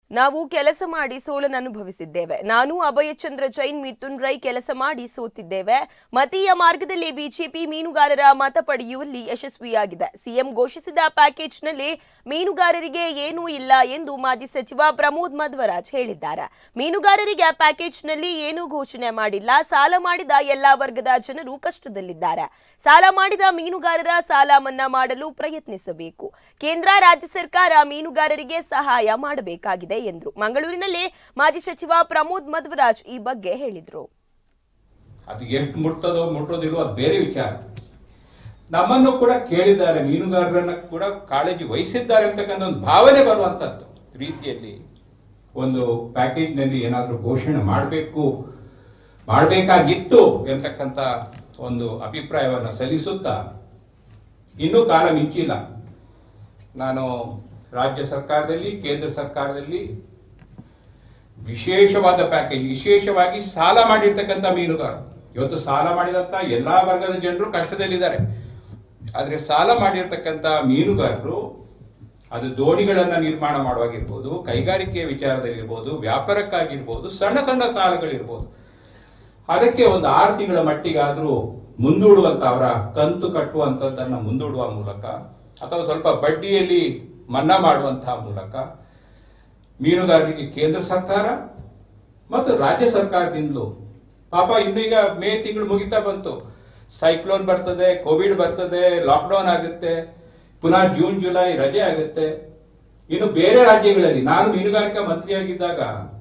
ನಾವು ಕೆಲಸ ಮಾಡಿ ಸೋಲನ್ನು ಅನುಭವಿಸಿದ್ದೇವೆ. ನಾನು ಅಭಯಚಂದ್ರ ಜೈನ್ ಮಿಥುನ್ ರೈ ಕೆಲಸ ಮಾಡಿ ಸೋತಿದ್ದೇವೆ. ಮತೀಯ ಮಾರ್ಗದಲ್ಲಿ ಬಿಜೆಪಿ ಮೀನುಗಾರರ ಮತ ಪಡೆಯುವಲ್ಲಿ ಯಶಸ್ವಿಯಾಗಿದೆ. ಸಿಎಂ ಘೋಷಿಸಿದ ಪ್ಯಾಕೇಜ್ನಲ್ಲಿ ಮೀನುಗಾರರಿಗೆ ಏನೂ ಇಲ್ಲ ಎಂದು ಮಾಜಿ ಸಚಿವ ಪ್ರಮೋದ್ ಮಧ್ವರಾಜ್ ಹೇಳಿದ್ದಾರೆ. ಮೀನುಗಾರರಿಗೆ ಪ್ಯಾಕೇಜ್ನಲ್ಲಿ ಏನೂ ಘೋಷಣೆ ಮಾಡಿಲ್ಲ. ಸಾಲ ಮಾಡಿದ ಎಲ್ಲಾ ವರ್ಗದ ಜನರು ಕಷ್ಟದಲ್ಲಿದ್ದಾರೆ. ಸಾಲ ಮಾಡಿದ ಮೀನುಗಾರರ ಸಾಲ ಮನ್ನಾ ಮಾಡಲು ಪ್ರಯತ್ನಿಸಬೇಕು. ಕೇಂದ್ರ ರಾಜ್ಯ ಸರ್ಕಾರ ಮೀನುಗಾರರಿಗೆ ಸಹಾಯ ಮಾಡಬೇಕಾಗಿದೆ ಎಂದರು. ಮಂಗಳೂರಿನಲ್ಲಿ ಮಾಜಿ ಸಚಿವ ಪ್ರಮೋದ್ ಮಧ್ವರಾಜ್ ಈ ಬಗ್ಗೆ ಹೇಳಿದರು. ಅದು ಎಷ್ಟು ಮುಟ್ಟೋದಿಲ್ವೋ ಅದು ಬೇರೆ ವಿಚಾರ. ನಮ್ಮನ್ನು ಕೂಡ ಕೇಳಿದ್ದಾರೆ, ಮೀನುಗಾರರನ್ನ ಕೂಡ ಕಾಳಜಿ ವಹಿಸಿದ್ದಾರೆ ಅಂತಕ್ಕಂಥ ಒಂದು ಭಾವನೆ ಬರುವಂತದ್ದು ರೀತಿಯಲ್ಲಿ ಒಂದು ಪ್ಯಾಕೇಜ್ನಲ್ಲಿ ಏನಾದರೂ ಘೋಷಣೆ ಮಾಡಬೇಕಾಗಿತ್ತು ಎಂತಕ್ಕಂಥ ಒಂದು ಅಭಿಪ್ರಾಯವನ್ನು ಸಲ್ಲಿಸುತ್ತಾ ಇನ್ನೂ ಕಾಲ ಮಿಂಚಿಲ್ಲ. ನಾನು ರಾಜ್ಯ ಸರ್ಕಾರದಲ್ಲಿ ಕೇಂದ್ರ ಸರ್ಕಾರದಲ್ಲಿ ವಿಶೇಷವಾದ ಪ್ಯಾಕೇಜ್, ವಿಶೇಷವಾಗಿ ಸಾಲ ಮಾಡಿರ್ತಕ್ಕಂಥ ಮೀನುಗಾರರು, ಇವತ್ತು ಸಾಲ ಮಾಡಿದಂಥ ಎಲ್ಲಾ ವರ್ಗದ ಜನರು ಕಷ್ಟದಲ್ಲಿದ್ದಾರೆ. ಆದರೆ ಸಾಲ ಮಾಡಿರ್ತಕ್ಕಂಥ ಮೀನುಗಾರರು ಅದು ದೋಣಿಗಳನ್ನ ನಿರ್ಮಾಣ ಮಾಡುವಾಗಿರ್ಬೋದು, ಕೈಗಾರಿಕೆಯ ವಿಚಾರದಲ್ಲಿರ್ಬೋದು, ವ್ಯಾಪಾರಕ್ಕಾಗಿರ್ಬೋದು, ಸಣ್ಣ ಸಣ್ಣ ಸಾಲಗಳಿರ್ಬೋದು, ಅದಕ್ಕೆ ಒಂದು 6 ತಿಂಗಳ ಮಟ್ಟಿಗಾದರೂ ಮುಂದೂಡುವಂತ ಅವರ ಕಂತು ಕಟ್ಟುವಂಥದ್ದನ್ನು ಮುಂದೂಡುವ ಮೂಲಕ ಅಥವಾ ಸ್ವಲ್ಪ ಬಡ್ಡಿಯಲ್ಲಿ ಮನ್ನಾ ಮಾಡುವಂತಹ ಮೂಲಕ ಮೀನುಗಾರರಿಗೆ ಕೇಂದ್ರ ಸರ್ಕಾರ ಮತ್ತು ರಾಜ್ಯ ಸರ್ಕಾರದಿಂದಲೂ ಪಾಪ ಇನ್ನೀಗ ಮೇ ತಿಂಗಳು ಮುಗಿತಾ ಬಂತು, ಸೈಕ್ಲೋನ್ ಬರ್ತದೆ, ಕೋವಿಡ್ ಬರ್ತದೆ, ಲಾಕ್ಡೌನ್ ಆಗುತ್ತೆ, ಪುನಃ ಜೂನ್ ಜುಲೈ ರಜೆ ಆಗುತ್ತೆ. ಇನ್ನು ಬೇರೆ ರಾಜ್ಯಗಳಲ್ಲಿ ನಾನು ಮೀನುಗಾರಿಕಾ ಮಂತ್ರಿಯಾಗಿದ್ದಾಗ